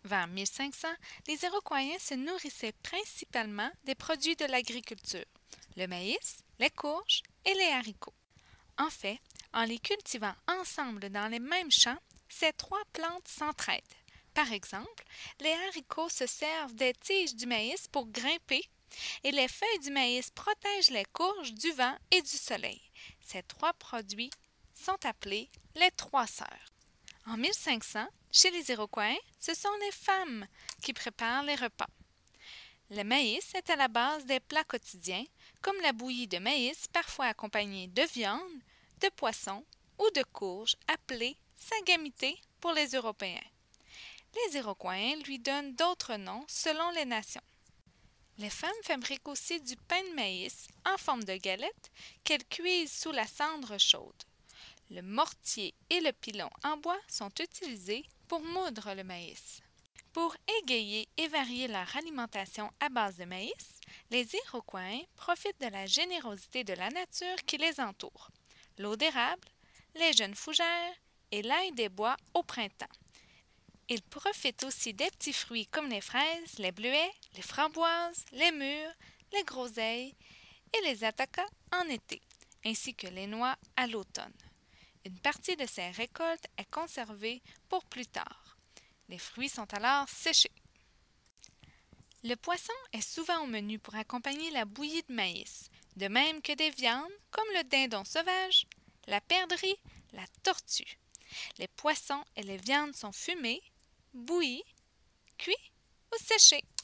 Vers 1500, les Iroquois se nourrissaient principalement des produits de l'agriculture, le maïs, les courges et les haricots. En fait, en les cultivant ensemble dans les mêmes champs, ces trois plantes s'entraident. Par exemple, les haricots se servent des tiges du maïs pour grimper et les feuilles du maïs protègent les courges du vent et du soleil. Ces trois produits sont appelés les trois sœurs. En 1500, chez les Iroquois, ce sont les femmes qui préparent les repas. Le maïs est à la base des plats quotidiens, comme la bouillie de maïs, parfois accompagnée de viande, de poisson ou de courges, appelée sagamité pour les Européens. Les Iroquois lui donnent d'autres noms selon les nations. Les femmes fabriquent aussi du pain de maïs en forme de galette qu'elles cuisent sous la cendre chaude. Le mortier et le pilon en bois sont utilisés pour moudre le maïs. Pour égayer et varier leur alimentation à base de maïs, les Iroquois profitent de la générosité de la nature qui les entoure. L'eau d'érable, les jeunes fougères et l'ail des bois au printemps. Ils profitent aussi des petits fruits comme les fraises, les bleuets, les framboises, les mûres, les groseilles et les atacas en été, ainsi que les noix à l'automne. Une partie de ces récoltes est conservée pour plus tard. Les fruits sont alors séchés. Le poisson est souvent au menu pour accompagner la bouillie de maïs, de même que des viandes comme le dindon sauvage, la perdrix, la tortue. Les poissons et les viandes sont fumés, bouillis, cuits ou séchés.